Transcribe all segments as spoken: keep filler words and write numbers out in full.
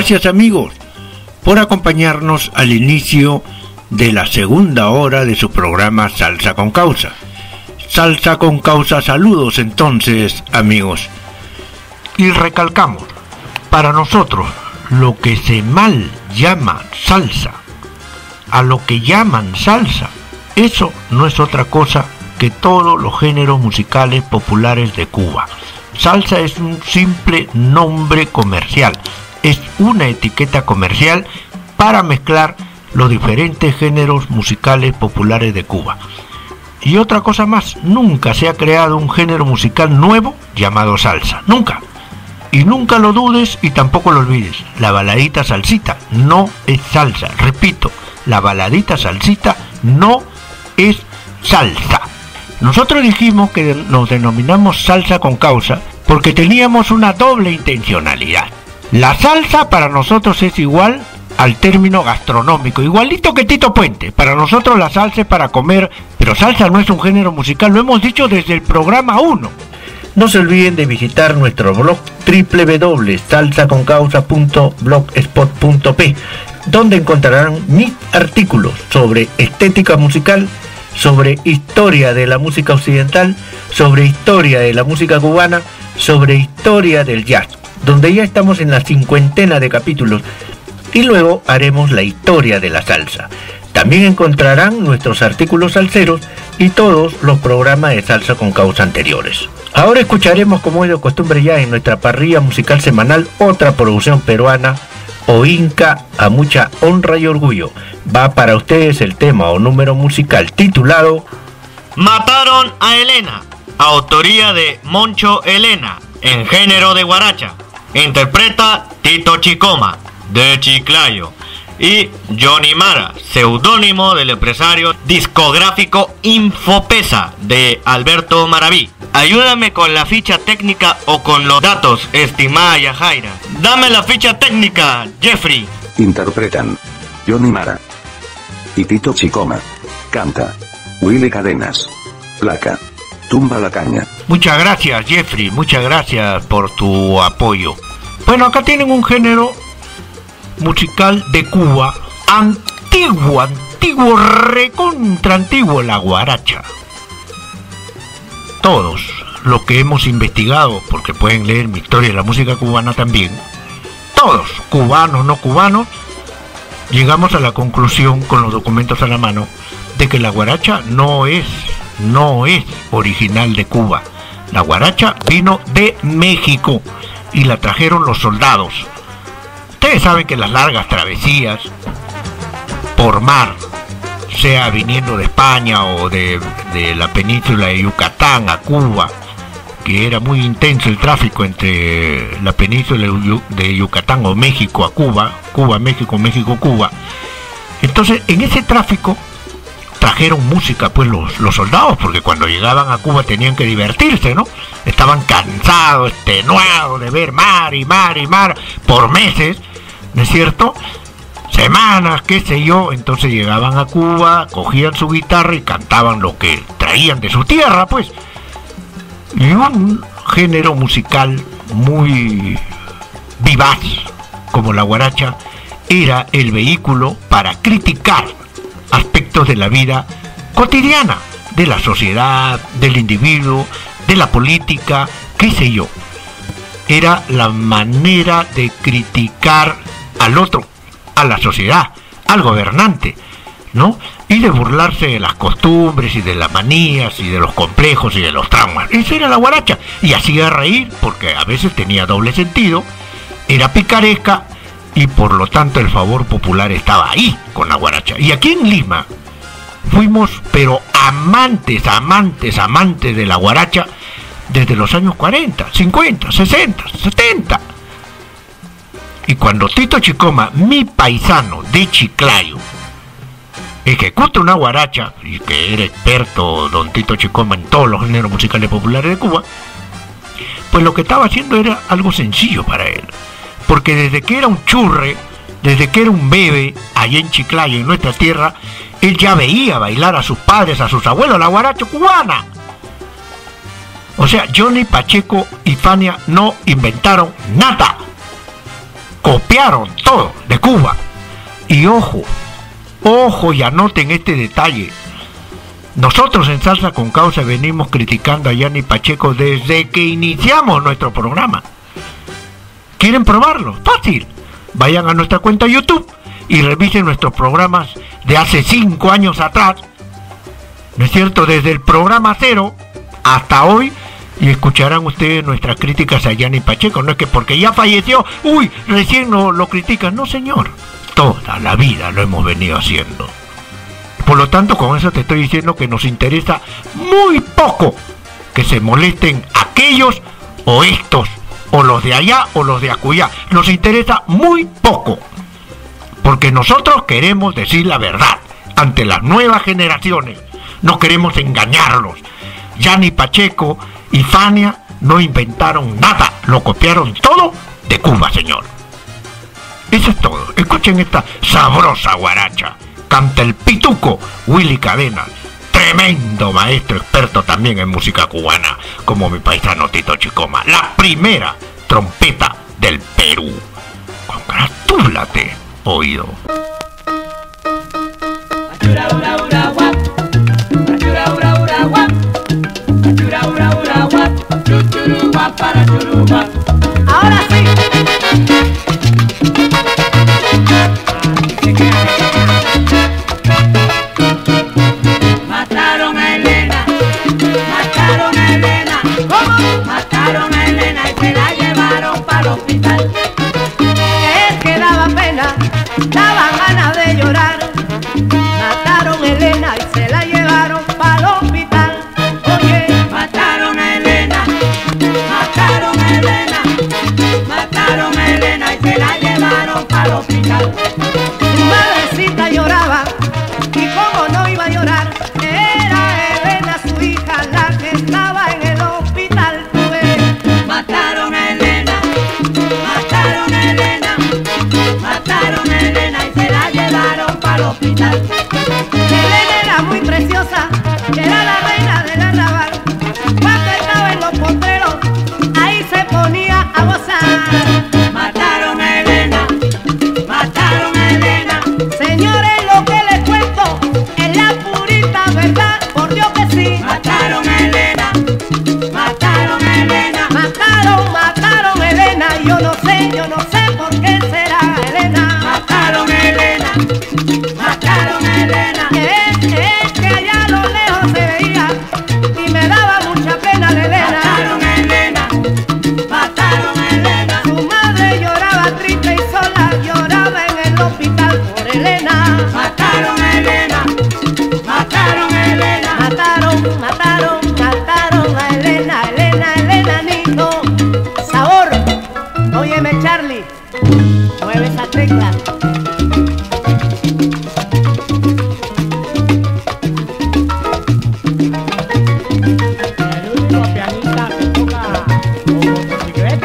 Gracias, amigos, por acompañarnos al inicio de la segunda hora de su programa Salsa con Causa. Salsa con Causa, saludos entonces, amigos. Y recalcamos, para nosotros, lo que se mal llama salsa, a lo que llaman salsa, eso no es otra cosa que todos los géneros musicales populares de Cuba. Salsa es un simple nombre comercial, es una etiqueta comercial para mezclar los diferentes géneros musicales populares de Cuba. Y otra cosa más, nunca se ha creado un género musical nuevo llamado salsa, nunca. Y nunca lo dudes y tampoco lo olvides, la baladita salsita no es salsa, repito, la baladita salsita no es salsa. Nosotros dijimos que nos denominamos salsa con causa porque teníamos una doble intencionalidad. La salsa para nosotros es igual al término gastronómico, igualito que Tito Puente. Para nosotros la salsa es para comer, pero salsa no es un género musical, lo hemos dicho desde el programa uno. No se olviden de visitar nuestro blog doble u doble u doble u punto salsa con causa punto blogspot punto pe, donde encontrarán mis artículos sobre estética musical, sobre historia de la música occidental, sobre historia de la música cubana, sobre historia del jazz, donde ya estamos en la cincuentena de capítulos, y luego haremos la historia de la salsa. También encontrarán nuestros artículos salseros y todos los programas de Salsa con Causa anteriores. Ahora escucharemos, como es de costumbre ya en nuestra parrilla musical semanal, otra producción peruana o inca a mucha honra y orgullo. Va para ustedes el tema o número musical titulado Mataron a Elena, autoría de Moncho Elena, en género de guaracha. Interpreta Tito Chicoma, de Chiclayo, y Johnny Mara, seudónimo del empresario discográfico Infopesa de Alberto Maraví. Ayúdame con la ficha técnica o con los datos, estimada Yajaira. Dame la ficha técnica, Jeffrey. Interpretan Johnny Mara y Tito Chicoma. Canta Willy Cadenas. Placa Tumba la Caña. Muchas gracias, Jeffrey, muchas gracias por tu apoyo. Bueno, acá tienen un género musical de Cuba, antiguo, antiguo, recontra antiguo, la guaracha. Todos los que hemos investigado, porque pueden leer mi historia de la música cubana también, todos, cubanos, no cubanos, llegamos a la conclusión con los documentos a la mano de que la guaracha no es, no es original de Cuba. La guaracha vino de México y la trajeron los soldados. Ustedes saben que las largas travesías por mar, sea viniendo de España o de, de la península de Yucatán a Cuba, que era muy intenso el tráfico entre la península de Yucatán o México a Cuba, Cuba, México, México, Cuba. Entonces, en ese tráfico trajeron música, pues los, los soldados, porque cuando llegaban a Cuba tenían que divertirse, ¿no? Estaban cansados, extenuados de ver mar y mar y mar por meses, ¿no es cierto? Semanas, qué sé yo. Entonces llegaban a Cuba, cogían su guitarra y cantaban lo que traían de su tierra, pues. Y un género musical muy vivaz, como la guaracha, era el vehículo para criticar aspectos de la vida cotidiana, de la sociedad, del individuo, de la política, qué sé yo. Era la manera de criticar al otro, a la sociedad, al gobernante, ¿no? Y de burlarse de las costumbres y de las manías y de los complejos y de los traumas. Esa era la guaracha. Y hacía reír porque a veces tenía doble sentido, era picaresca y por lo tanto el favor popular estaba ahí con la guaracha. Y aquí en Lima fuimos pero amantes, amantes, amantes de la guaracha desde los años cuarenta, cincuenta, sesenta, setenta. Y cuando Tito Chicoma, mi paisano de Chiclayo, ejecuta una guaracha, y que era experto don Tito Chicoma en todos los géneros musicales populares de Cuba, pues lo que estaba haciendo era algo sencillo para él. Porque desde que era un churre, desde que era un bebé, allá en Chiclayo, en nuestra tierra, él ya veía bailar a sus padres, a sus abuelos, la guaracha cubana. O sea, Johnny, Pacheco y Fania no inventaron nada. copiaron todo de Cuba. Y ojo, ojo y anoten este detalle. Nosotros en Salsa con Causa venimos criticando a Yanni Pacheco desde que iniciamos nuestro programa. ¿Quieren probarlo? Fácil. Vayan a nuestra cuenta YouTube y revisen nuestros programas de hace cinco años atrás. ¿No es cierto? Desde el programa cero hasta hoy. Y escucharán ustedes nuestras críticas a Yanni Pacheco. No es que porque ya falleció, uy, recién no lo critican. No, señor. Toda la vida lo hemos venido haciendo. Por lo tanto, con eso te estoy diciendo que nos interesa muy poco que se molesten aquellos o estos, o los de allá o los de acullá. Nos interesa muy poco. Porque nosotros queremos decir la verdad ante las nuevas generaciones. No queremos engañarlos. Yanni Pacheco y Fania no inventaron nada, lo copiaron todo de Cuba, señor. Eso es todo. Escuchen esta sabrosa guaracha. Canta el pituco Willy Cadena, tremendo maestro experto también en música cubana, como mi paisano Tito Chicoma, la primera trompeta del Perú. Congratúlate, oído. Ahora sí. Mataron a Elena, mataron a Elena, ¿cómo? Mataron a Elena y se la llevaron para el hospital. Es que daba pena, daba ganas de llorar. Mataron a Elena y se la llevaron para el hospital. Oye, mataron a Elena, mataron a Elena, mataron a Elena y se la llevaron para el hospital. Su madrecita lloraba y cómo no iba a llorar, era Elena su hija la que estaba en el hospital. Pues, mataron a Elena, mataron a Elena, mataron a Elena y se la llevaron para el hospital. Elena era muy preciosa, era la reina del arrabal. Cuando estaba en los potreros, ahí se ponía a gozar. Mataron a Elena, mataron a Elena. Señores, lo que les cuento es la purita verdad, por Dios que sí. Mataron a Elena, mataron a Elena, mataron, mataron a Elena. Yo no sé, yo no sé por qué será Elena. Mataron a Elena, mataron a Elena. Es, es que allá a lo lejos se veía y me daba mucha pena de Elena. Mataron a Elena, mataron a Elena. Su madre lloraba triste y sola, lloraba en el hospital por Elena. Mataron a Elena, mataron a Elena. Mataron, mataron, mataron a Elena, Elena, Elena, Nico. Sabor, óyeme Charlie, mueve esa tecla. El único pianista que toca como motocicleta.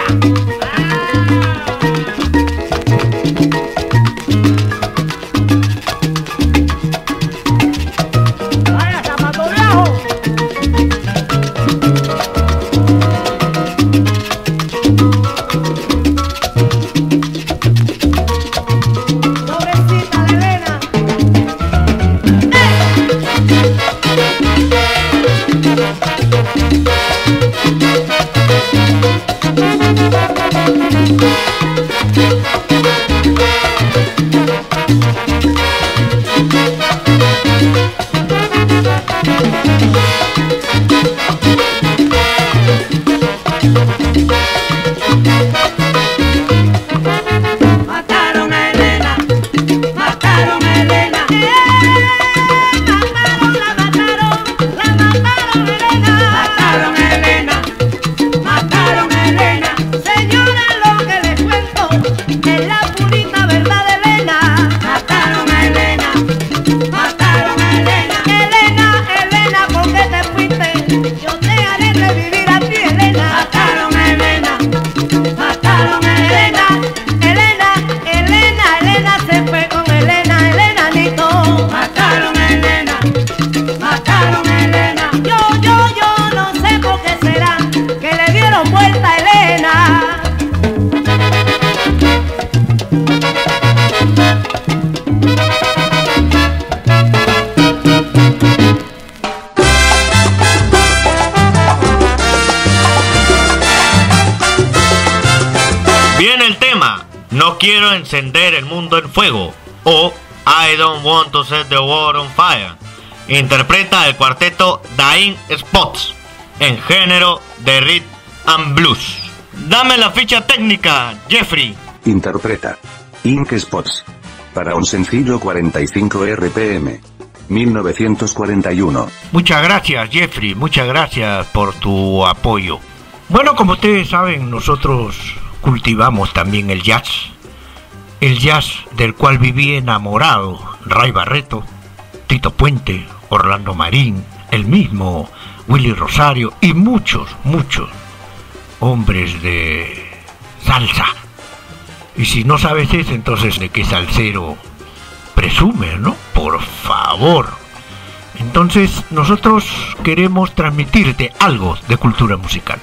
¡Vaya zapato viejo! No quiero encender el mundo en fuego o I don't want to set the world on fire. Interpreta el cuarteto Dying Spots en género de rhythm and blues. Dame la ficha técnica, Jeffrey. Interpreta Ink Spots para un sencillo cuarenta y cinco R P M, mil novecientos cuarenta y uno. Muchas gracias, Jeffrey, muchas gracias por tu apoyo. Bueno, como ustedes saben, nosotros cultivamos también el jazz. El jazz del cual viví enamorado Ray Barretto, Tito Puente, Orlando Marín, el mismo Willy Rosario y muchos, muchos hombres de salsa. Y si no sabes eso, entonces ¿de qué salsero presumes, no? Por favor. Entonces nosotros queremos transmitirte algo de cultura musical.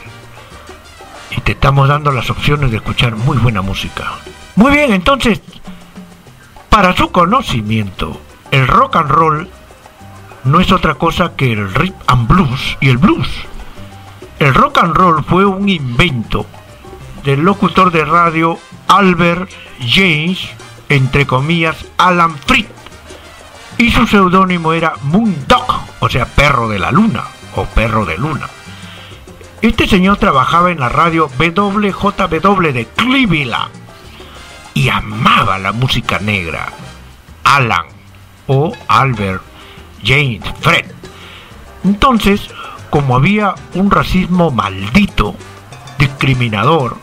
Y te estamos dando las opciones de escuchar muy buena música. Muy bien, entonces, para su conocimiento, el rock and roll no es otra cosa que el rhythm and blues y el blues. El rock and roll fue un invento del locutor de radio Albert James, entre comillas, Alan Freed, y su seudónimo era Moondog, o sea, perro de la luna, o perro de luna. Este señor trabajaba en la radio W J W de Cleveland y amaba la música negra. Alan o Albert James Freed. Entonces, como había un racismo maldito, discriminador,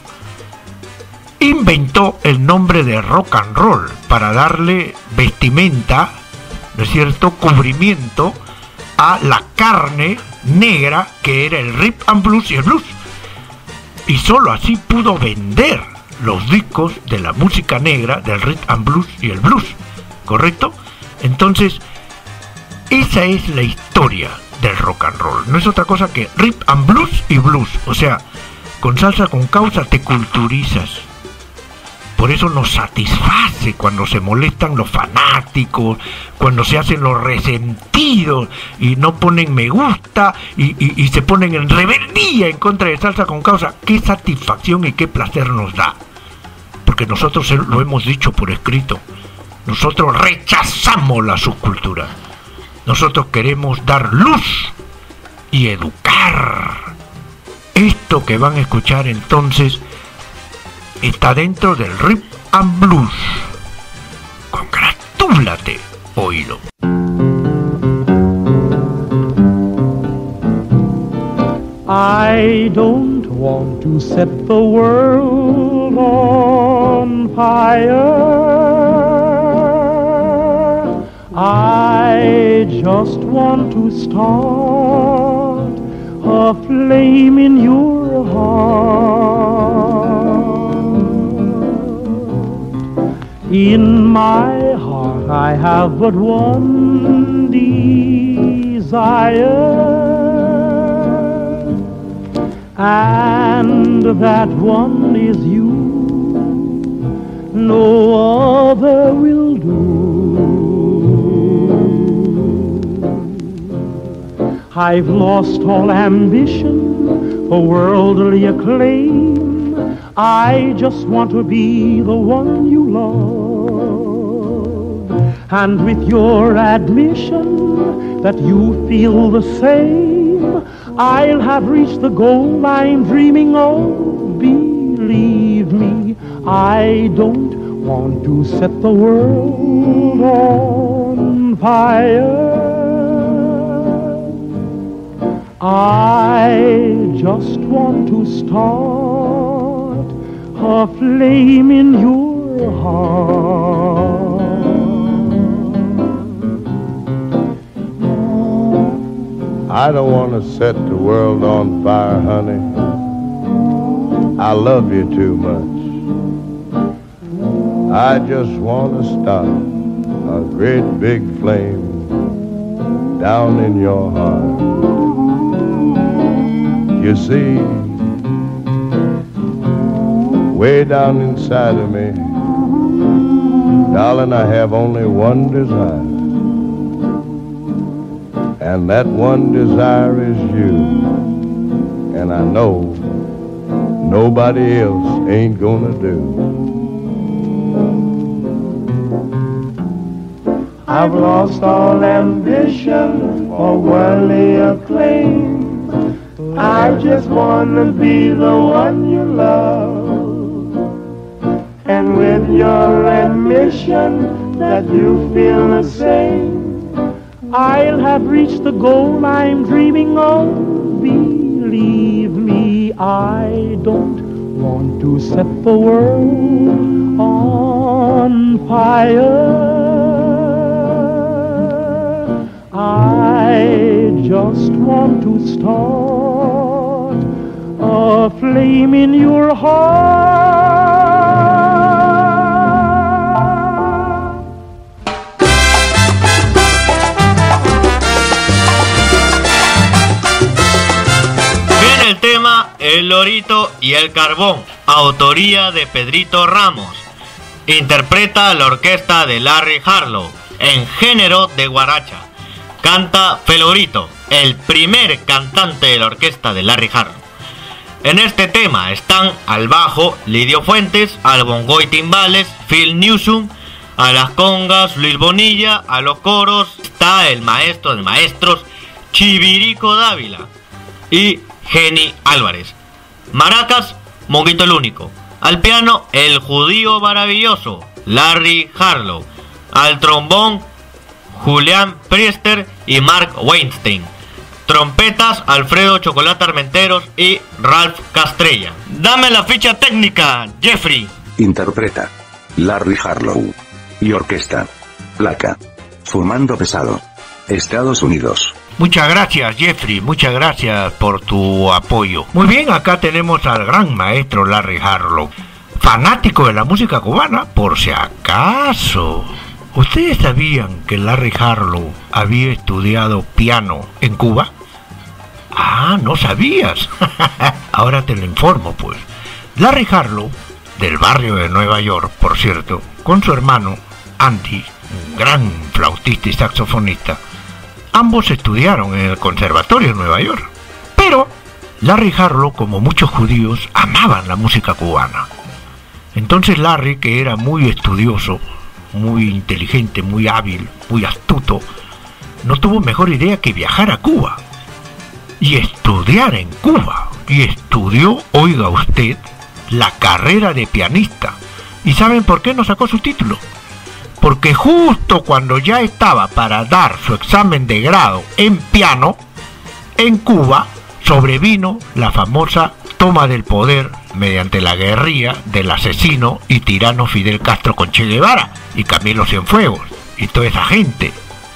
inventó el nombre de rock and roll para darle vestimenta, ¿no es cierto?, cubrimiento a la carne negra que era el rhythm and blues y el blues. Y solo así pudo vender los discos de la música negra, del rhythm and blues y el blues, ¿correcto? Entonces, esa es la historia del rock and roll. No es otra cosa que rhythm and blues y blues. O sea, con salsa con causa te culturizas. Por eso nos satisface cuando se molestan los fanáticos, cuando se hacen los resentidos y no ponen me gusta y, y, y se ponen en rebeldía en contra de salsa con causa. Qué satisfacción y qué placer nos da. Porque nosotros lo hemos dicho por escrito. Nosotros rechazamos la subcultura. Nosotros queremos dar luz y educar. Esto que van a escuchar entonces está dentro del rhythm and blues. Congratúlate, oílo. I don't want to set the world on fire. I just want to start a flame in your heart. In my heart I have but one desire, and that one is you. No other will do. I've lost all ambition for worldly acclaim. I just want to be the one you love. And with your admission that you feel the same, I'll have reached the goal I'm dreaming of. Believe me, I don't want to set the world on fire. I just want to start a flame in your heart. I don't want to set the world on fire, honey. I love you too much. I just want to start a great big flame down in your heart. You see, way down inside of me, darling, I have only one desire. And that one desire is you. And I know nobody else ain't gonna do. I've lost all ambition for worldly acclaim. I just wanna be the one you love. And with your admission that you feel the same, I'll have reached the goal I'm dreaming of. Believe me, I don't want to set the world on fire. I just want to start a flame in your heart. Viene el tema El Lorito y el Carbón, autoría de Pedrito Ramos. Interpreta la orquesta de Larry Harlow en género de guaracha. Canta Felorito, el primer cantante de la orquesta de Larry Harlow. En este tema están al bajo Lidio Fuentes, al bongo y timbales Phil Newsom, a las congas Luis Bonilla, a los coros está el maestro de maestros Chivirico Dávila y Geni Álvarez. Maracas, Monguito el Único. Al piano, el judío maravilloso Larry Harlow. Al trombón, Julián Priester y Mark Weinstein. Trompetas, Alfredo Chocolate Armenteros y Ralph Castrella. Dame la ficha técnica, Jeffrey. Interpreta Larry Harlow. Y orquesta. Placa. Fumando Pesado. Estados Unidos. Muchas gracias, Jeffrey, muchas gracias por tu apoyo. Muy bien, acá tenemos al gran maestro Larry Harlow, fanático de la música cubana, por si acaso. ¿Ustedes sabían que Larry Harlow había estudiado piano en Cuba? Ah, ¿no sabías? Ahora te lo informo, pues. Larry Harlow, del barrio de Nueva York, por cierto, con su hermano Andy, un gran flautista y saxofonista, ambos estudiaron en el Conservatorio de Nueva York. Pero Larry Harlow, como muchos judíos, amaban la música cubana. Entonces Larry, que era muy estudioso, muy inteligente, muy hábil, muy astuto, no tuvo mejor idea que viajar a Cuba y estudiar en Cuba. Y estudió, oiga usted, la carrera de pianista. ¿Y saben por qué no sacó su título? Porque justo cuando ya estaba para dar su examen de grado en piano, en Cuba sobrevino la famosa toma del poder mediante la guerrilla del asesino y tirano Fidel Castro con Che Guevara y Camilo Cienfuegos y toda esa gente.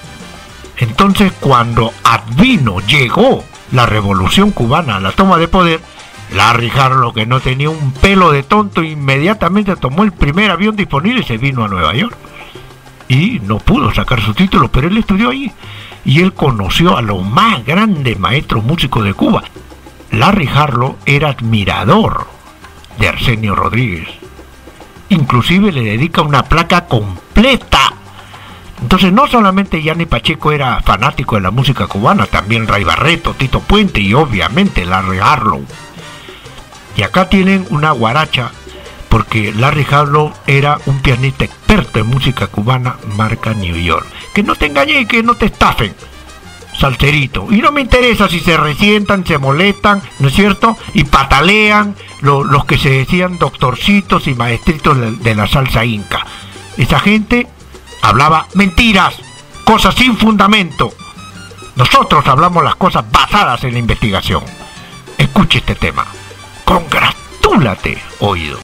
Entonces, cuando advino, llegó la revolución cubana a la toma de poder, Larry Harlow, que no tenía un pelo de tonto, inmediatamente tomó el primer avión disponible y se vino a Nueva York. Y no pudo sacar su título, pero él estudió ahí y él conoció a los más grandes maestros músicos de Cuba. Larry Harlow era admirador de Arsenio Rodríguez, inclusive le dedica una placa completa. Entonces no solamente Gianni Pacheco era fanático de la música cubana, también Ray Barreto, Tito Puente y obviamente Larry Harlow. Y acá tienen una guaracha, porque Larry Harlow era un pianista experto en música cubana marca New York. Que no te engañen, que no te estafen, salserito. Y no me interesa si se resientan, se molestan, ¿no es cierto? Y patalean lo, los que se decían doctorcitos y maestritos de, de la salsa inca. Esa gente hablaba mentiras, cosas sin fundamento. Nosotros hablamos las cosas basadas en la investigación. Escuche este tema. Congratúlate, oído.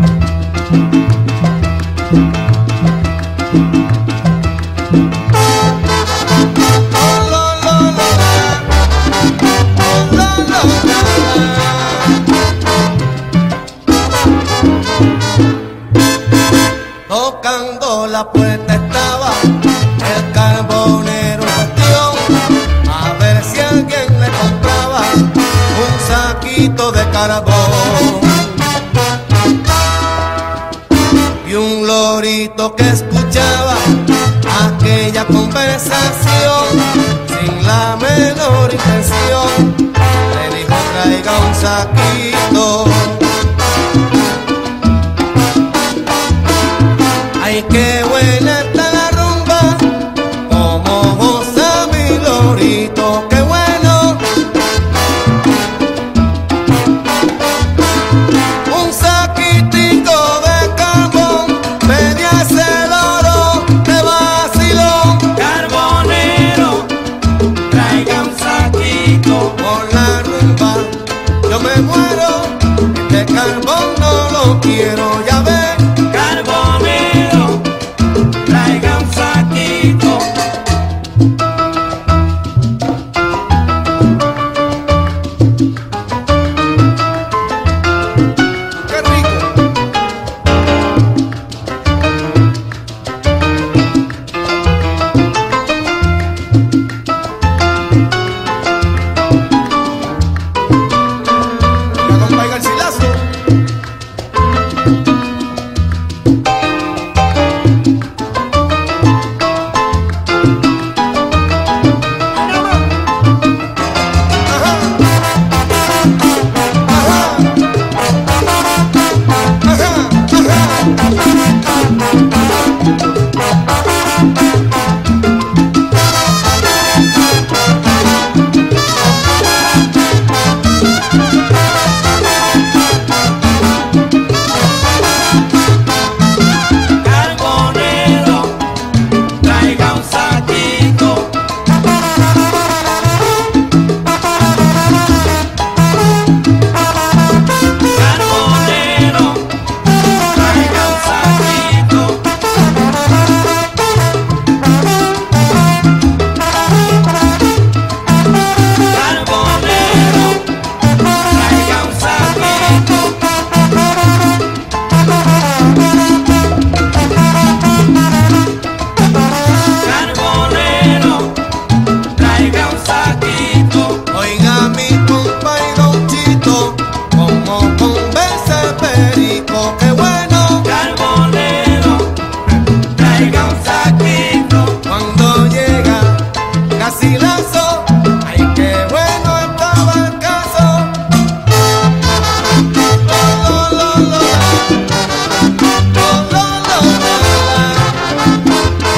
Tocando la puerta estaba el carbonero en cuestión, a ver si alguien le compraba un saquito de carbón. Y un lorito que escuchaba aquella conversación sin la menor intención le dijo: traiga un saquito. Ay, qué buena está la rumba me muero, este carbón no lo quiero, ya ve. Carbonero, traiga un saquito. Qué rico. Ya acompaña el silazo. Carbonero, traiga un saquito. Carbonero, traiga un saquito. Carbonero, traiga un saquito. Carbonero, traiga un saquito. Oiga mi compa y don Chito, como conversa el perico, qué bueno. Carbonero, traiga un saquito. Cuando llega casi lazo, ay qué bueno estaba el caso. Lo, lo, lo, lo, la. Lo, lo, lo, lo, la.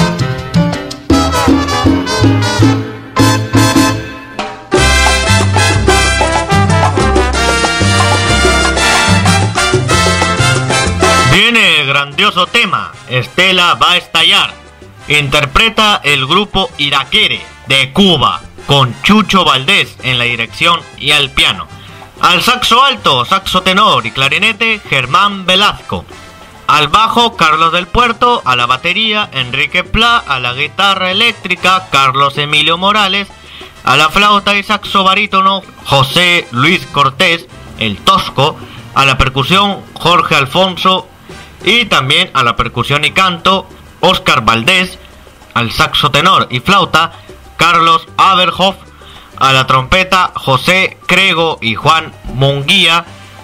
Viene el grandioso tema, Estela va a estallar. Interpreta el grupo Iraquere de Cuba, con Chucho Valdés en la dirección y al piano. Al saxo alto, saxo tenor y clarinete, Germán Velasco. Al bajo, Carlos del Puerto. A la batería, Enrique Pla. A la guitarra eléctrica, Carlos Emilio Morales. A la flauta y saxo barítono, José Luis Cortés, el Tosco. A la percusión, Jorge Alfonso. Y también a la percusión y canto, Óscar Valdés. Al saxo tenor y flauta, Carlos Aberhoff. A la trompeta, José Crego y Juan Munguía.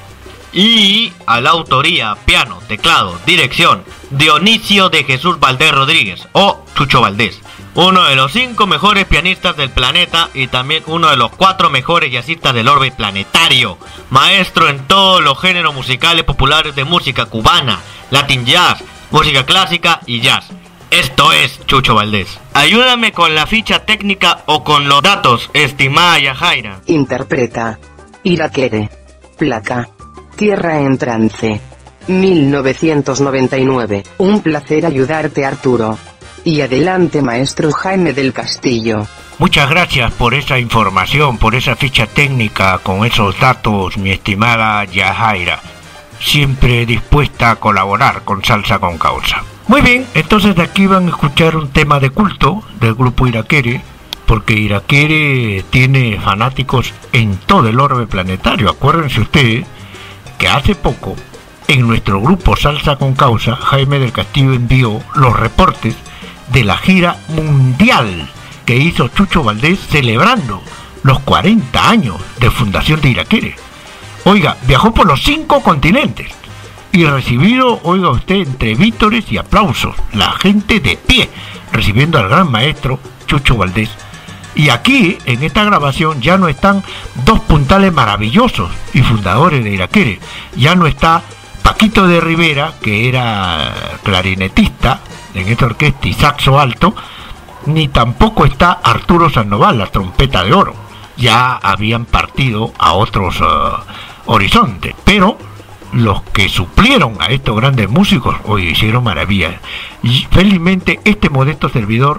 Y a la autoría, piano, teclado, dirección, Dionisio de Jesús Valdés Rodríguez, o Chucho Valdés, uno de los cinco mejores pianistas del planeta y también uno de los cuatro mejores jazzistas del orbe planetario. Maestro en todos los géneros musicales populares de música cubana, latin jazz, música clásica y jazz. Esto es Chucho Valdés. Ayúdame con la ficha técnica o con los datos, estimada Yajaira. Interpreta Iraquere. Placa Tierra en trance. mil novecientos noventa y nueve. Un placer ayudarte, Arturo. Y adelante, maestro Jaime del Castillo. Muchas gracias por esa información, por esa ficha técnica con esos datos, mi estimada Yajaira. Siempre dispuesta a colaborar con Salsa con Causa. Muy bien, entonces de aquí van a escuchar un tema de culto del grupo Iraquere, porque Iraquere tiene fanáticos en todo el orbe planetario. Acuérdense ustedes que hace poco en nuestro grupo Salsa con Causa, Jaime del Castillo envió los reportes de la gira mundial que hizo Chucho Valdés celebrando los cuarenta años de fundación de Iraquere. Oiga, viajó por los cinco continentes y recibido, oiga usted, entre vítores y aplausos, la gente de pie, recibiendo al gran maestro Chucho Valdés. Y aquí, en esta grabación, ya no están dos puntales maravillosos y fundadores de Iraquere. Ya no está Paquito de Rivera, que era clarinetista en esta orquesta y saxo alto, ni tampoco está Arturo Sandoval, la trompeta de oro. Ya habían partido a otros uh, horizontes, pero los que suplieron a estos grandes músicos hoy hicieron maravillas. Y felizmente este modesto servidor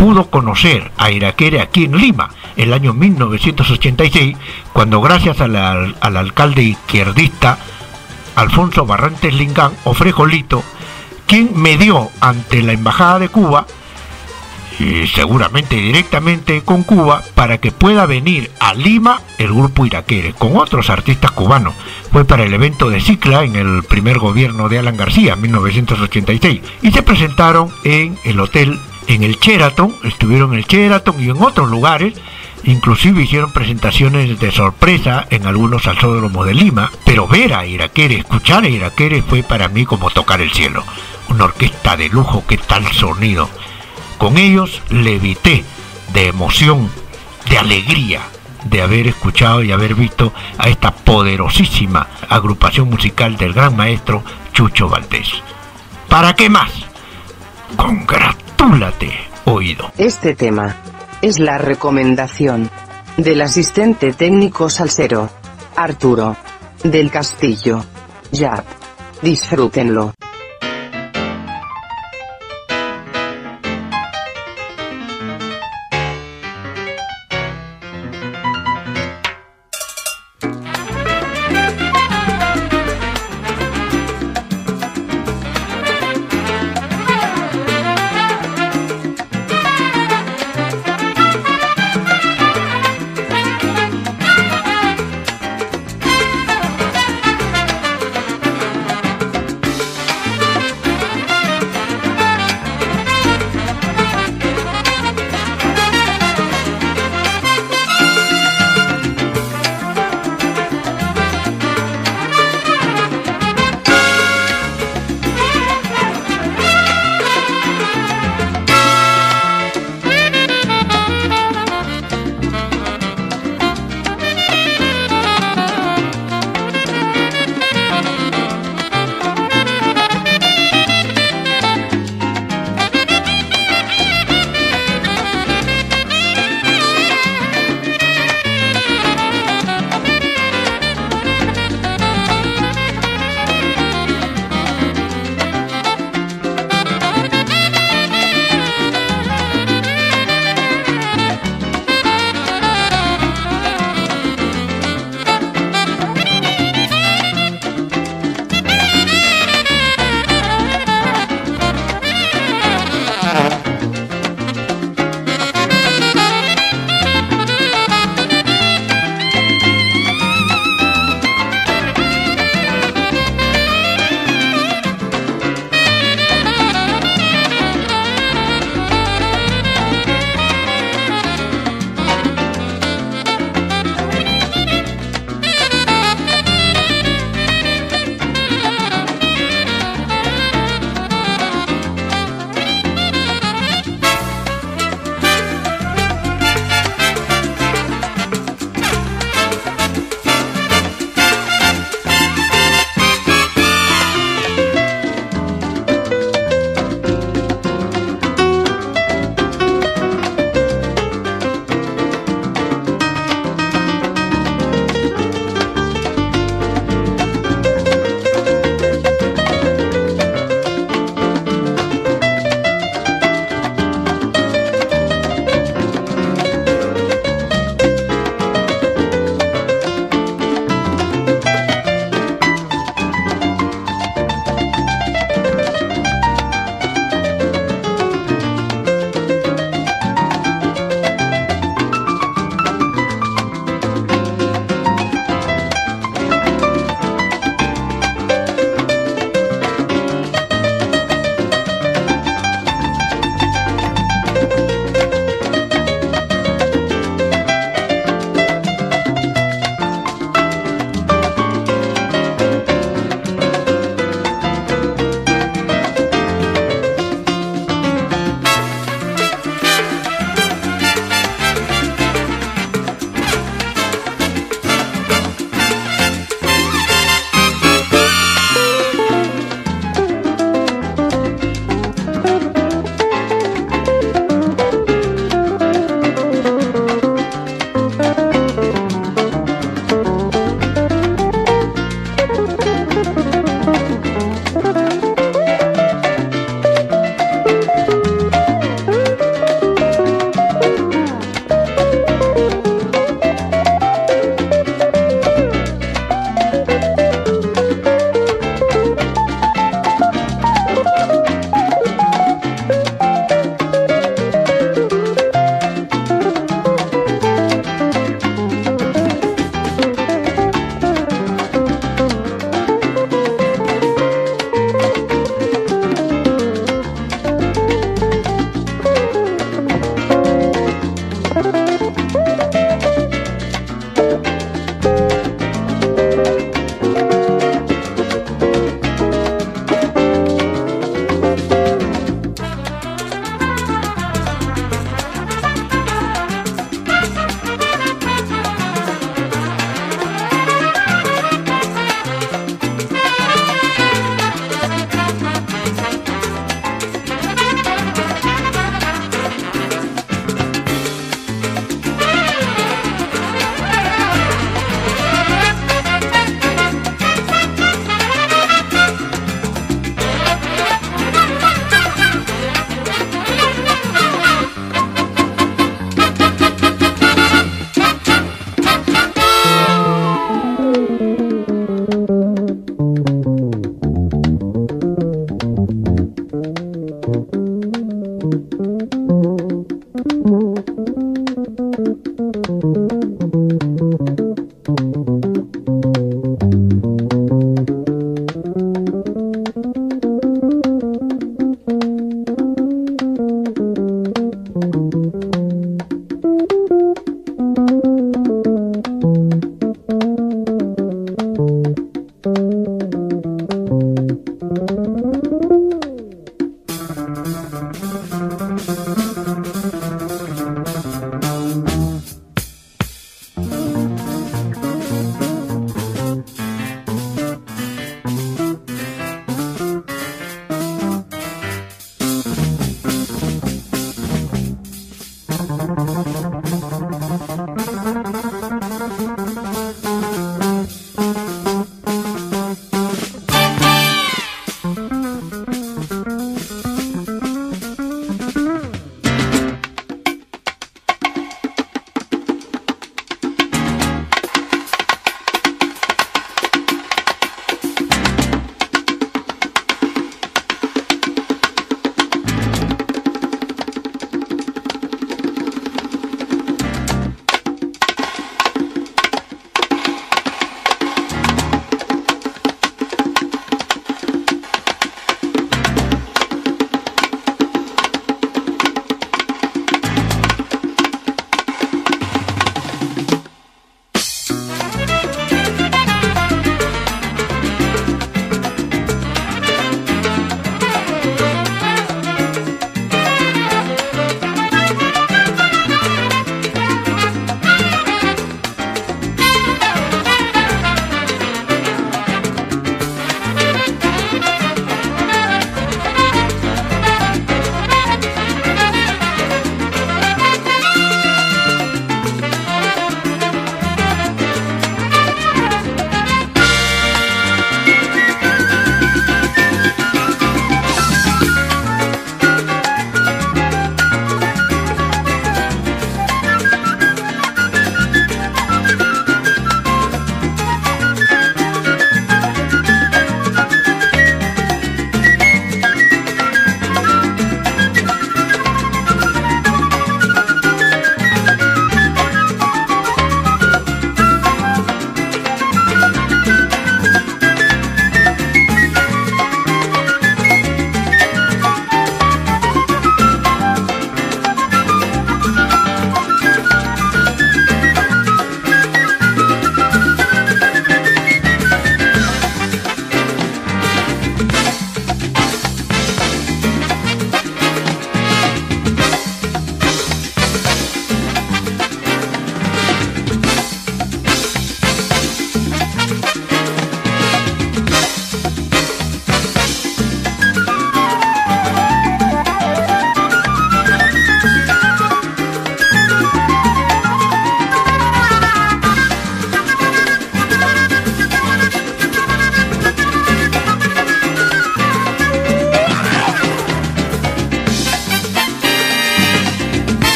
pudo conocer a Irakere aquí en Lima, el año mil novecientos ochenta y seis, cuando gracias al, al alcalde izquierdista Alfonso Barrantes Lingán o Frejolito, quien medió ante la Embajada de Cuba, y seguramente directamente con Cuba, para que pueda venir a Lima el grupo Irakere con otros artistas cubanos. Fue para el evento de Cicla en el primer gobierno de Alan García, mil novecientos ochenta y seis, y se presentaron en el hotel, en el Sheraton, estuvieron en el Sheraton y en otros lugares. Inclusive hicieron presentaciones de sorpresa en algunos salsódromos de Lima, pero ver a Irakere, escuchar a Irakere fue para mí como tocar el cielo. Una orquesta de lujo, qué tal sonido. Con ellos levité de emoción, de alegría, de haber escuchado y haber visto a esta poderosísima agrupación musical del gran maestro Chucho Valdés. ¿Para qué más? Congratúlate, oído. Este tema es la recomendación del asistente técnico salsero Arturo del Castillo. Ya, disfrútenlo.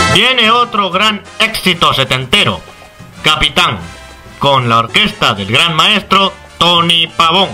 Viene otro gran éxito setentero, Capitán, con la orquesta del gran maestro Tony Pavón.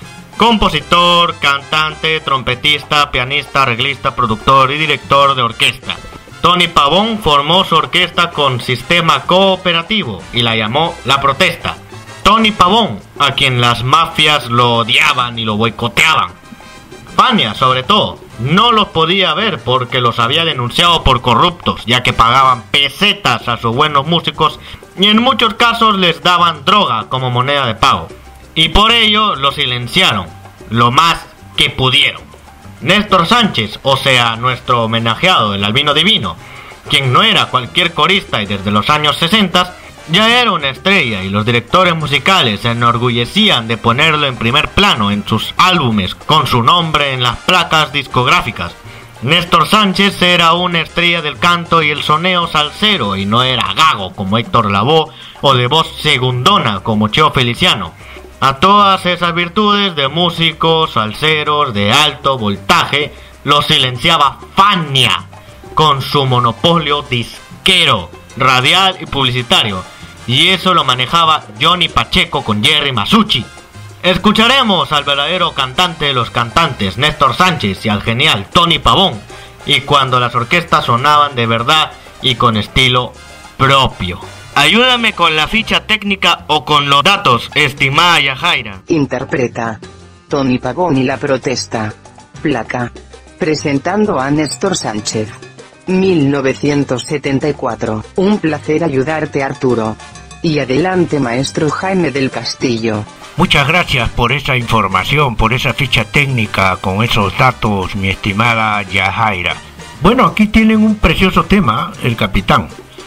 Compositor, cantante, trompetista, pianista, arreglista, productor y director de orquesta. Tony Pavón formó su orquesta con sistema cooperativo y la llamó La Protesta. Tony Pavón, a quien las mafias lo odiaban y lo boicoteaban. Fania, sobre todo, no los podía ver porque los había denunciado por corruptos, ya que pagaban pesetas a sus buenos músicos y en muchos casos les daban droga como moneda de pago. Y por ello lo silenciaron, lo más que pudieron. Néstor Sánchez, o sea, nuestro homenajeado, el Albino Divino, quien no era cualquier corista y desde los años sesenta, ya era una estrella y los directores musicales se enorgullecían de ponerlo en primer plano en sus álbumes con su nombre en las placas discográficas. Néstor Sánchez era una estrella del canto y el soneo salsero y no era gago como Héctor Lavoe o de voz segundona como Cheo Feliciano. A todas esas virtudes de músicos salseros de alto voltaje los silenciaba Fania con su monopolio disquero, radial y publicitario, y eso lo manejaba Johnny Pacheco con Jerry Masucci. Escucharemos al verdadero cantante de los cantantes, Néstor Sánchez, y al genial Tony Pavón, y cuando las orquestas sonaban de verdad y con estilo propio. Ayúdame con la ficha técnica o con los datos, estimada Yajaira. Interpreta Tony Pavón y La Protesta. Placa. Presentando a Néstor Sánchez. mil novecientos setenta y cuatro. Un placer ayudarte, Arturo. Y adelante, maestro Jaime del Castillo. Muchas gracias por esa información, por esa ficha técnica con esos datos, mi estimada Yajaira. Bueno, aquí tienen un precioso tema, El Capitán.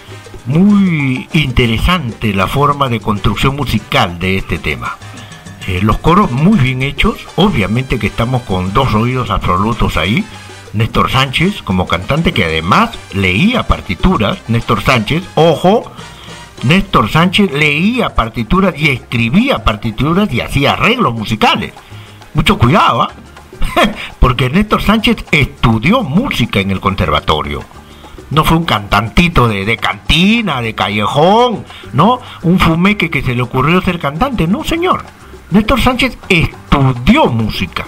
Muy interesante la forma de construcción musical de este tema. Eh, los coros muy bien hechos, obviamente que estamos con dos oídos absolutos ahí. Néstor Sánchez como cantante que además leía partituras. Néstor Sánchez, ojo, Néstor Sánchez leía partituras y escribía partituras y hacía arreglos musicales. Mucho cuidado, ¿eh? Porque Néstor Sánchez estudió música en el conservatorio. No fue un cantantito de, de cantina, de callejón, ¿no? Un fumeque que se le ocurrió ser cantante. No, señor. Néstor Sánchez estudió música.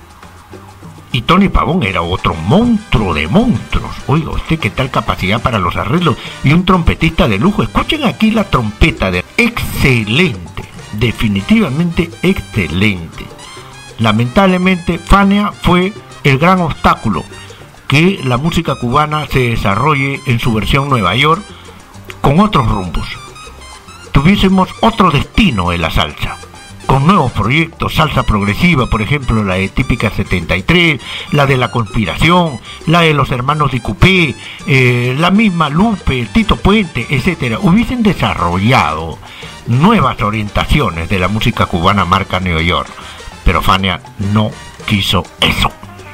Y Tony Pavón era otro monstruo de monstruos. Oiga, usted qué tal capacidad para los arreglos. Y un trompetista de lujo. Escuchen aquí la trompeta de... Excelente. Definitivamente excelente. Lamentablemente, Fania fue el gran obstáculo que la música cubana se desarrolle en su versión Nueva York con otros rumbos. Tuviésemos otro destino en la salsa, con nuevos proyectos, salsa progresiva, por ejemplo, la de Típica setenta y tres, la de La Conspiración, la de los hermanos Di Cupé, eh, la misma Lupe, Tito Puente, etcétera. Hubiesen desarrollado nuevas orientaciones de la música cubana marca New York, pero Fania no quiso eso.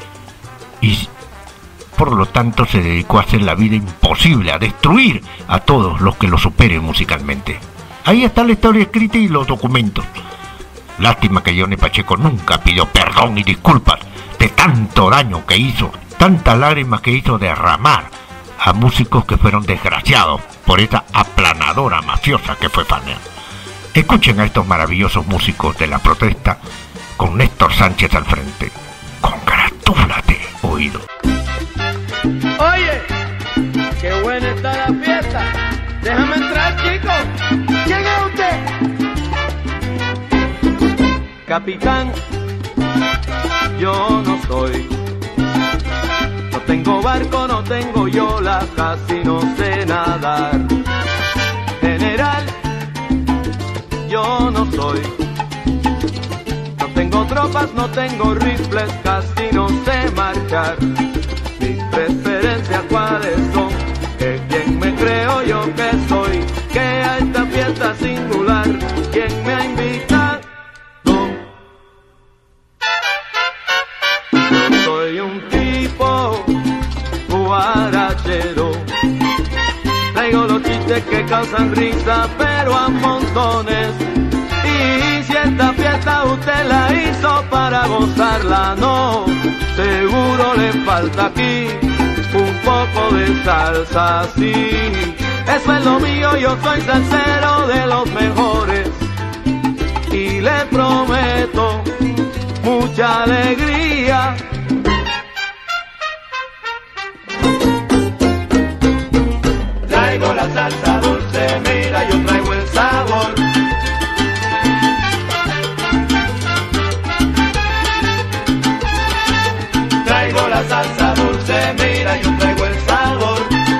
Y por lo tanto se dedicó a hacer la vida imposible, a destruir a todos los que lo superen musicalmente. Ahí está la historia escrita y los documentos. Lástima que Johnny Pacheco nunca pidió perdón y disculpas de tanto daño que hizo, tantas lágrimas que hizo derramar a músicos que fueron desgraciados por esa aplanadora mafiosa que fue Fania. Escuchen a estos maravillosos músicos de La Protesta con Néstor Sánchez al frente. Congratúlate, oído. Oye, qué buena está la fiesta. Déjame entrar, chico. ¿Quién es usted? Capitán, yo no soy. No tengo barco, no tengo yola, casi no sé nadar. General, yo no soy. No tengo tropas, no tengo rifles, casi no sé marchar. Mis preferencias cuáles son, que quién me creo yo que soy, que a esta fiesta singular, quién me ha invitado. Soy un tipo guarachero, traigo los chistes que causan risa, pero a montones. Y si esta fiesta usted la hizo para gozarla, no, seguro le falta aquí un poco de salsa, sí. Eso es lo mío, yo soy salsero de los mejores. Y le prometo mucha alegría. Traigo la salsa dulce, mira, yo traigo el sabor. Traigo la salsa dulce, mira, yo traigo el sabor.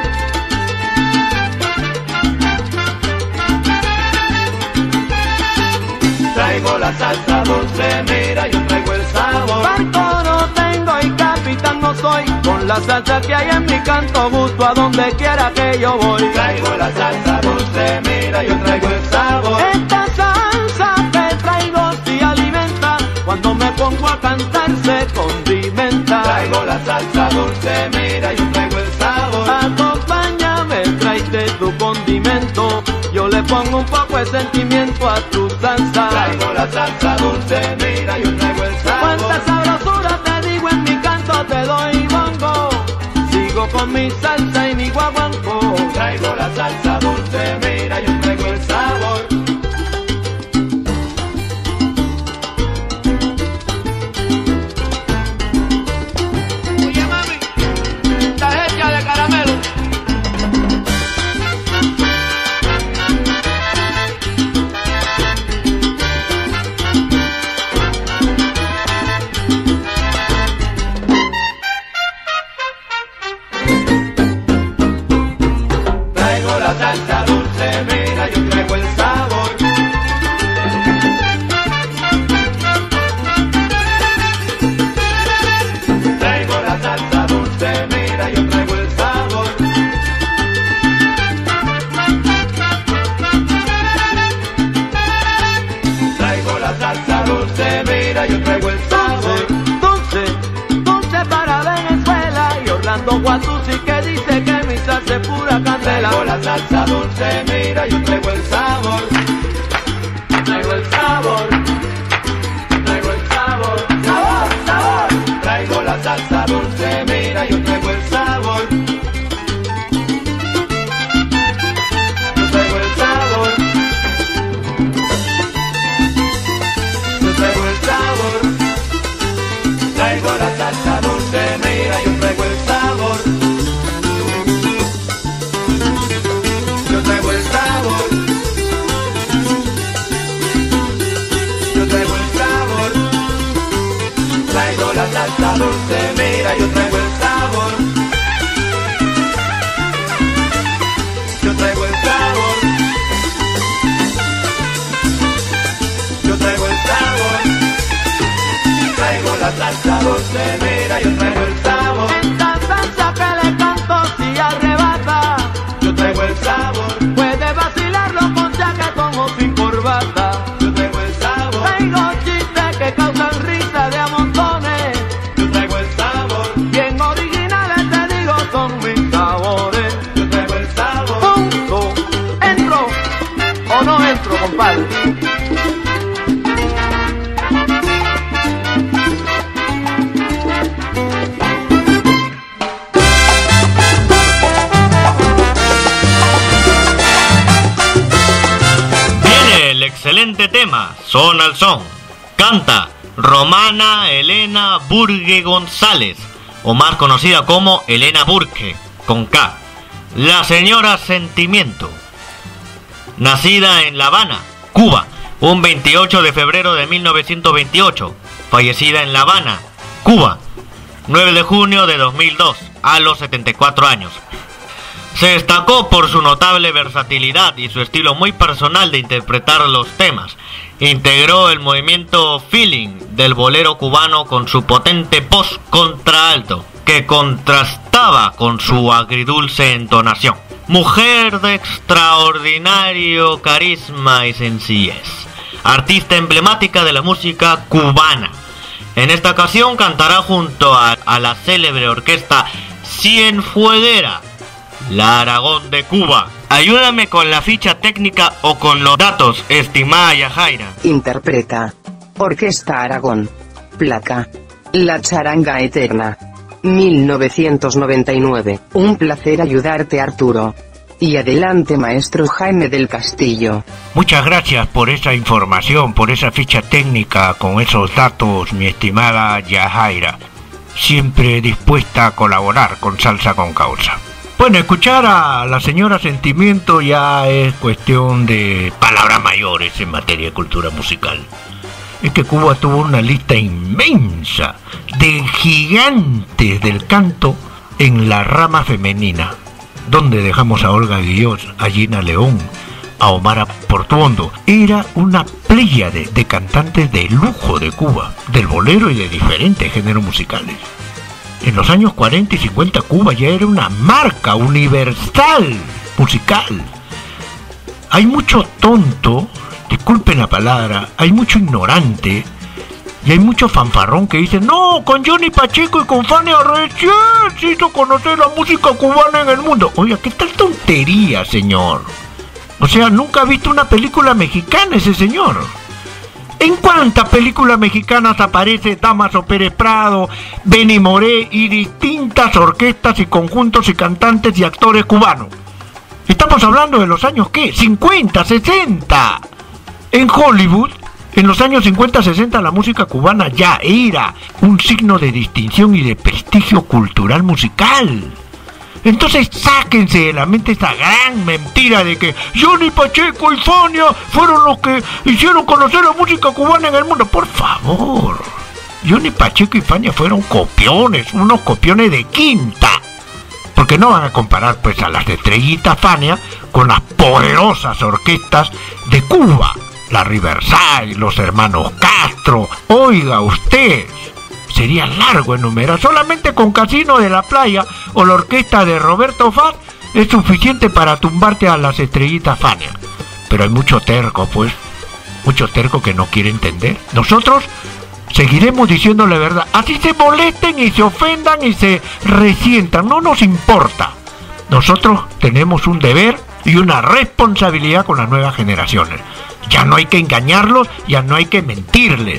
Traigo la salsa dulce, mira, yo traigo el sabor. Barco no tengo y capitán no soy. Con la salsa que hay en mi canto gusto a donde quiera que yo voy. Traigo la salsa dulce, mira, yo traigo el sabor. Esta salsa que traigo sí alimenta. Cuando me pongo a cantar se condimenta. Traigo la salsa dulce, mira, yo traigo el sabor. Acompáñame, tráete tu condimento. Yo le pongo un poco de sentimiento a tu salsa. Traigo la salsa dulce, mira, yo traigo el sabor. Cuánta sabrosura te digo en mi canto, te doy bongo. Sigo con mi salsa y mi guaguanco. Traigo la salsa dulce, mira, yo traigo el sabor. Oye mami, estás hecha de caramelo. Salsa dulce, mira, yo traigo el sabor. Traigo la salsa dulce, mira, yo traigo el sabor. Traigo la salsa dulce, mira, yo traigo el sabor. Dulce, dulce para Venezuela y Orlando Guatusi que dice que mi salsa es pura candela. Traigo la salsa dulce, mira, yo traigo el sabor. Traigo el sabor. Traigo el sabor. Sabor, sabor. Traigo la salsa dulce, mira, yo traigo el sabor. Yo traigo el sabor. Yo traigo el sabor. Traigo la salsa dulce, mira, yo traigo el sabor. Yo traigo el sabor. Yo traigo el sabor. Traigo la salsa dulce, mira, yo traigo el sabor. Yo traigo el sabor. Yo traigo el sabor. Traigo la salsa dulce, mira, yo traigo el sabor. Esta salsa que le canto si arrebata. Yo traigo el sabor. Puede vacilarlo con chaquetón o sin corbata. Yo traigo el sabor. Traigo chistes que causan risa de a montones. Yo traigo el sabor. Bien originales te digo son mis sabores. Yo traigo el sabor. Punto. ¿Entro o no entro, compadre? Excelente tema, Son al Son. Canta Romana Elena Burge González, o más conocida como Elena Burke, con K. La señora Sentimiento. Nacida en La Habana, Cuba, un veintiocho de febrero de mil novecientos veintiocho. Fallecida en La Habana, Cuba, nueve de junio de dos mil dos, a los setenta y cuatro años. Se destacó por su notable versatilidad y su estilo muy personal de interpretar los temas. Integró el movimiento feeling del bolero cubano con su potente post contralto, que contrastaba con su agridulce entonación. Mujer de extraordinario carisma y sencillez, artista emblemática de la música cubana. En esta ocasión cantará junto a, a la célebre orquesta Cienfueguera, la Aragón de Cuba. Ayúdame con la ficha técnica o con los datos, estimada Yajaira. Interpreta Orquesta Aragón. Placa La Charanga Eterna. mil novecientos noventa y nueve. Un placer ayudarte, Arturo. Y adelante, maestro Jaime del Castillo. Muchas gracias por esa información, por esa ficha técnica con esos datos, mi estimada Yajaira. Siempre dispuesta a colaborar con Salsa con Causa. Bueno, escuchar a la señora Sentimiento ya es cuestión de palabras mayores en materia de cultura musical. Es que Cuba tuvo una lista inmensa de gigantes del canto en la rama femenina, donde dejamos a Olga Guillot, a Gina León, a Omar Portuondo. Era una pléyade de cantantes de lujo de Cuba, del bolero y de diferentes géneros musicales. En los años cuarenta y cincuenta Cuba ya era una marca universal musical. Hay mucho tonto, disculpen la palabra, hay mucho ignorante y hay mucho fanfarrón que dice: no, con Johnny Pacheco y con Fania recién se hizo conocer la música cubana en el mundo. Oiga, ¿qué tal tontería, señor? O sea, nunca ha visto una película mexicana ese señor. ¿En cuántas películas mexicanas aparece Damaso Pérez Prado, Benny Moré y distintas orquestas y conjuntos y cantantes y actores cubanos? Estamos hablando de los años, ¿qué? cincuenta, sesenta. En Hollywood, en los años cincuenta, sesenta, la música cubana ya era un signo de distinción y de prestigio cultural musical. Entonces sáquense de la mente esa gran mentira de que Johnny Pacheco y Fania fueron los que hicieron conocer la música cubana en el mundo. Por favor, Johnny Pacheco y Fania fueron copiones, unos copiones de quinta. Porque no van a comparar pues a las estrellitas Fania con las poderosas orquestas de Cuba. La Riverside, los hermanos Castro. Oiga usted, sería largo enumerar. Solamente con Casino de la Playa o la orquesta de Roberto Faz es suficiente para tumbarte a las estrellitas Fania. Pero hay mucho terco, pues. Mucho terco que no quiere entender. Nosotros seguiremos diciendo la verdad. Así se molesten y se ofendan y se resientan. No nos importa. Nosotros tenemos un deber y una responsabilidad con las nuevas generaciones. Ya no hay que engañarlos, ya no hay que mentirles.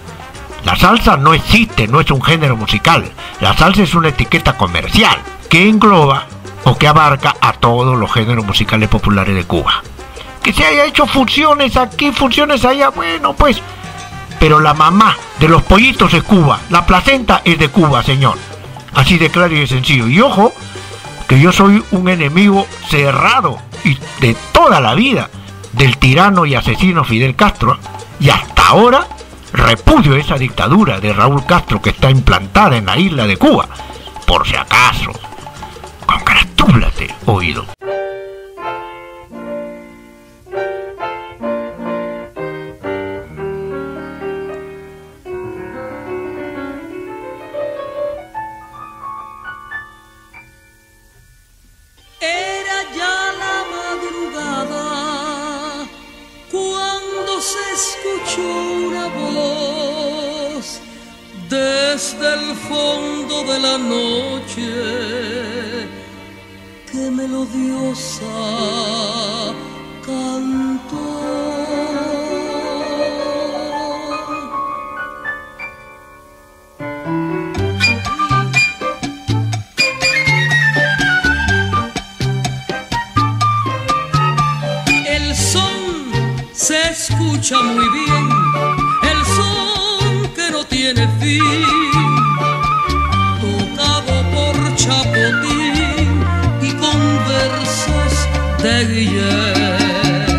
La salsa no existe, no es un género musical. La salsa es una etiqueta comercial que engloba o que abarca a todos los géneros musicales populares de Cuba. Que se haya hecho funciones aquí, funciones allá, bueno pues. Pero la mamá de los pollitos es Cuba, la placenta es de Cuba, señor. Así de claro y de sencillo. Y ojo, que yo soy un enemigo cerrado y de toda la vida del tirano y asesino Fidel Castro, y hasta ahora repudio esa dictadura de Raúl Castro que está implantada en la isla de Cuba. Por si acaso, congratúlate, oído. Era ya la madrugada cuando se escuchó una voz desde el fondo de la noche que melodiosa cantó. El son se escucha muy bien, el son que no tiene fin, tocado por Chapotín y con versos de Guillén.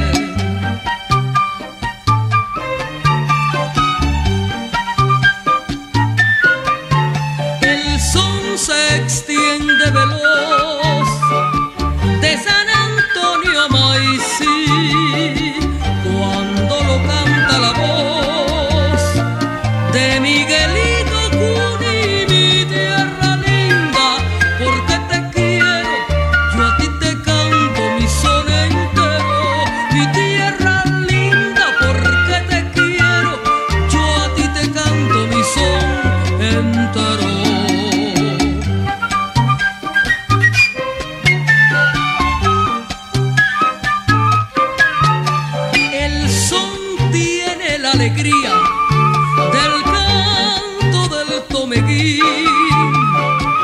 El son se extiende veloz de San Antonio a Maicí, cuando lo canta la voz de Miguelito Cuni, mi tierra linda, porque te quiero, yo a ti te canto mi son entero. Mi tierra linda, porque te quiero, yo a ti te canto mi son entero. El son tiene la alegría del canto del tomeguín,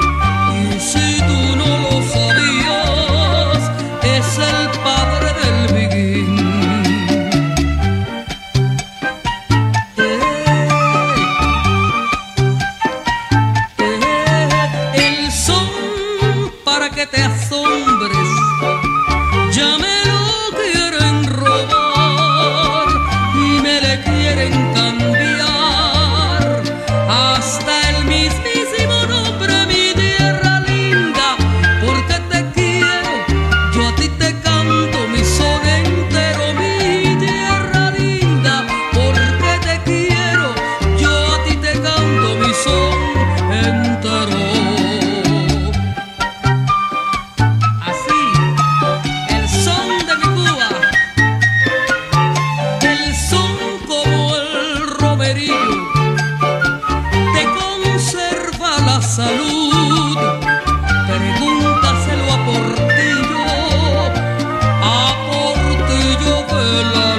Perillo te conserva la salud. Pregúntaselo a Portillo, a Portillo de la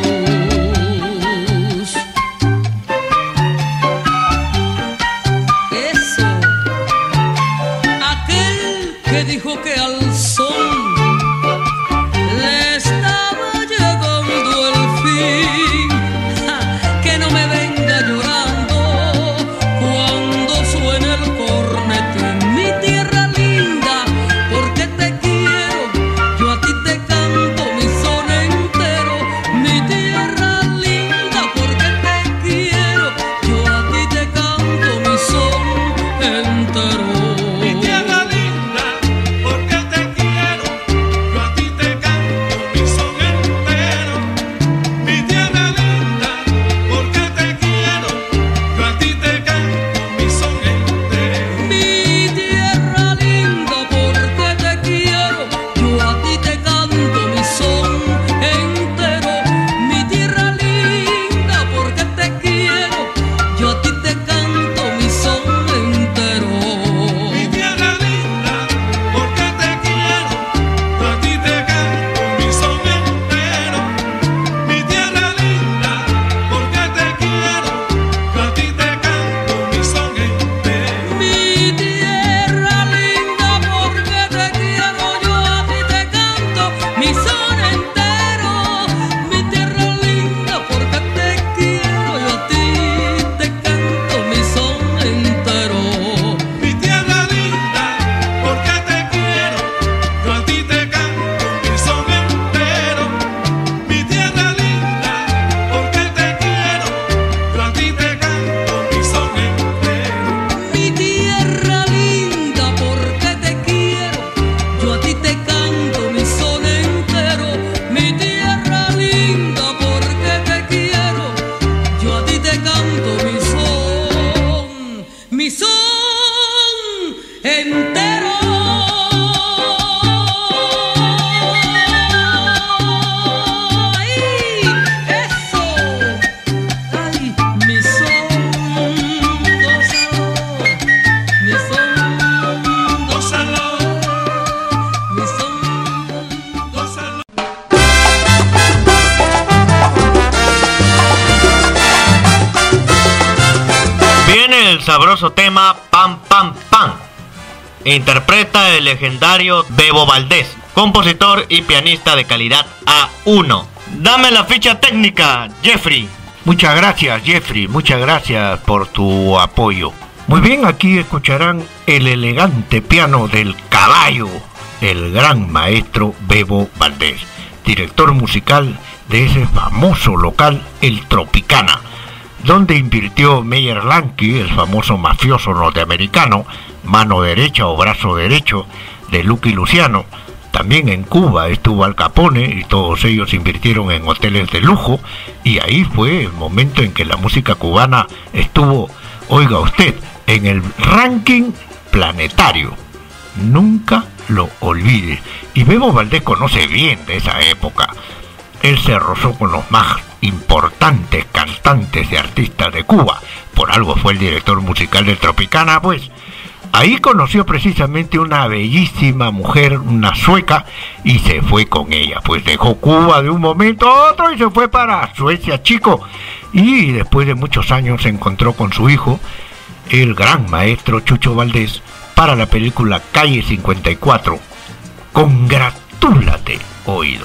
Luz. Eso, aquel que dijo que al son le estaba llegando el fin, ja, que no me venga llorando cuando suene el cornetín. Mi tierra linda, porque te quiero, yo a ti te canto mi son entero. Mi tierra linda, porque te quiero, yo a ti te canto mi son entero. Mi tierra linda, porque te quiero, yo a ti te canto mi son entero. Mi tierra linda, porque te quiero, yo a ti te canto mi son entero. Mi tierra linda, porque te quiero, yo a ti te canto mi son entero. Mi tierra linda, porque te quiero, yo a ti te canto mi son entero. Mi tierra linda, porque te quiero, yo a ti te canto mi son entero. Mi tierra linda, porque te quiero, yo a ti te canto mi son entero. Mi tierra linda, porque te quiero, yo a ti te canto mi son entero. Mi tierra linda, porque te quiero, yo a ti te canto mi son entero. Mi tierra linda, porque te quiero, yo a ti te canto mi son entero. Mi tierra linda, porque te quiero, yo a ti te canto mi son entero. Mi tierra linda, porque te quiero, yo a ti te canto mi son entero. Mi tierra linda, porque te quiero, yo a ti te canto mi son, mi son entero. ¡Ay! ¡Eso! ¡Ay! Mi son, gózalo. Mi son, Gózalo, mi son, gózalo. Viene el sabroso tema Pam Pam Pam. Interpreta el legendario Bebo Valdés, compositor y pianista de calidad A uno. Dame la ficha técnica, Jeffrey. Muchas gracias, Jeffrey, muchas gracias por tu apoyo. Muy bien, aquí escucharán el elegante piano del caballo, el gran maestro Bebo Valdés, director musical de ese famoso local, el Tropicana, donde invirtió Meyer Lansky, el famoso mafioso norteamericano, mano derecha o brazo derecho de Lucky Luciano. También en Cuba estuvo Al Capone y todos ellos invirtieron en hoteles de lujo, y ahí fue el momento en que la música cubana estuvo, oiga usted, en el ranking planetario. Nunca lo olvide. Y Bebo Valdés conoce bien de esa época. Él se rozó con los más importantes cantantes y artistas de Cuba. Por algo fue el director musical del Tropicana, pues. Ahí conoció precisamente una bellísima mujer, una sueca, y se fue con ella. Pues dejó Cuba de un momento a otro y se fue para Suecia, chico. Y después de muchos años se encontró con su hijo, el gran maestro Chucho Valdés, para la película Calle cincuenta y cuatro. Congratúlate, oído.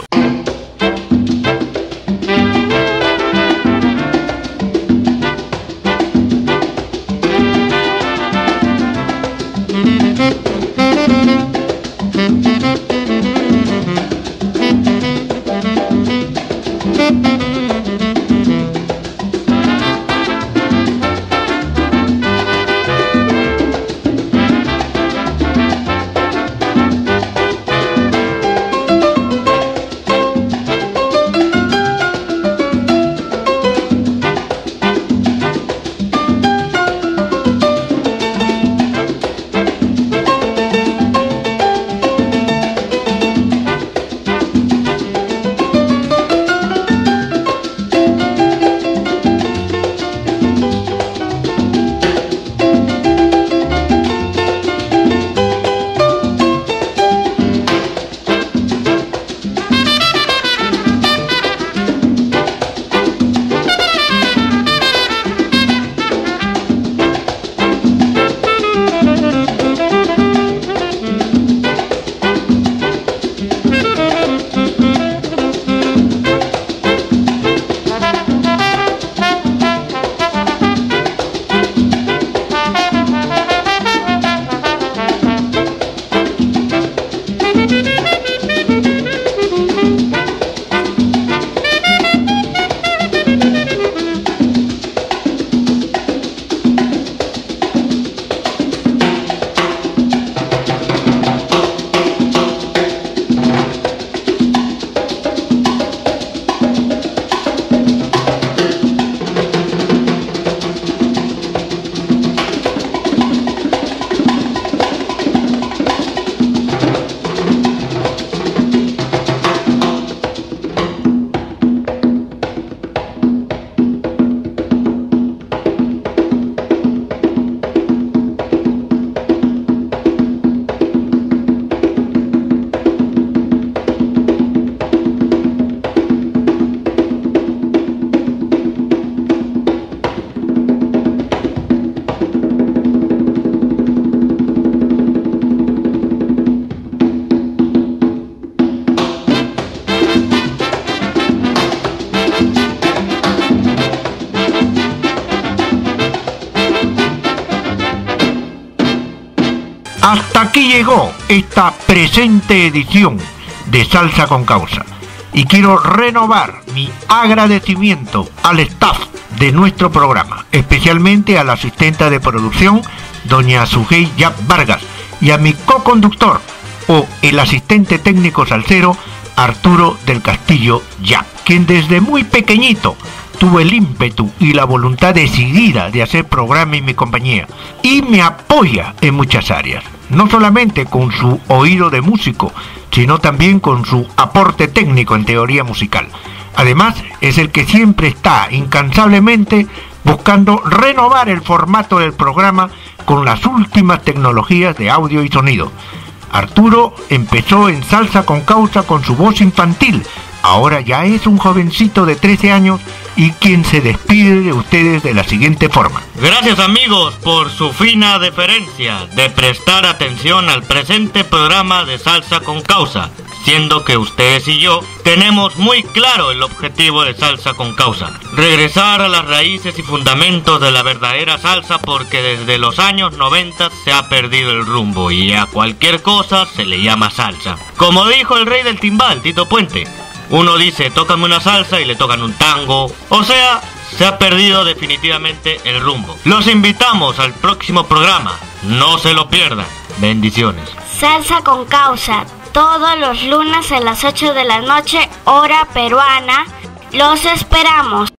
Hasta aquí llegó esta presente edición de Salsa con Causa. Y quiero renovar mi agradecimiento al staff de nuestro programa, especialmente a la asistente de producción, doña Sujei Yap Vargas, y a mi co-conductor, o el asistente técnico salsero, Arturo del Castillo Yap, quien desde muy pequeñito tuvo el ímpetu y la voluntad decidida de hacer programa en mi compañía, y me apoya en muchas áreas, no solamente con su oído de músico, sino también con su aporte técnico en teoría musical. Además, es el que siempre está incansablemente buscando renovar el formato del programa con las últimas tecnologías de audio y sonido. Arturo empezó en Salsa con Causa con su voz infantil. Ahora ya es un jovencito de trece años y quien se despide de ustedes de la siguiente forma. Gracias, amigos, por su fina deferencia de prestar atención al presente programa de Salsa con Causa, siendo que ustedes y yo tenemos muy claro el objetivo de Salsa con Causa: regresar a las raíces y fundamentos de la verdadera salsa, porque desde los años noventa se ha perdido el rumbo y a cualquier cosa se le llama salsa. Como dijo el rey del timbal, Tito Puente, uno dice tócame una salsa y le tocan un tango, o sea, se ha perdido definitivamente el rumbo. Los invitamos al próximo programa, no se lo pierdan. Bendiciones. Salsa con Causa, todos los lunes a las ocho de la noche, hora peruana. Los esperamos.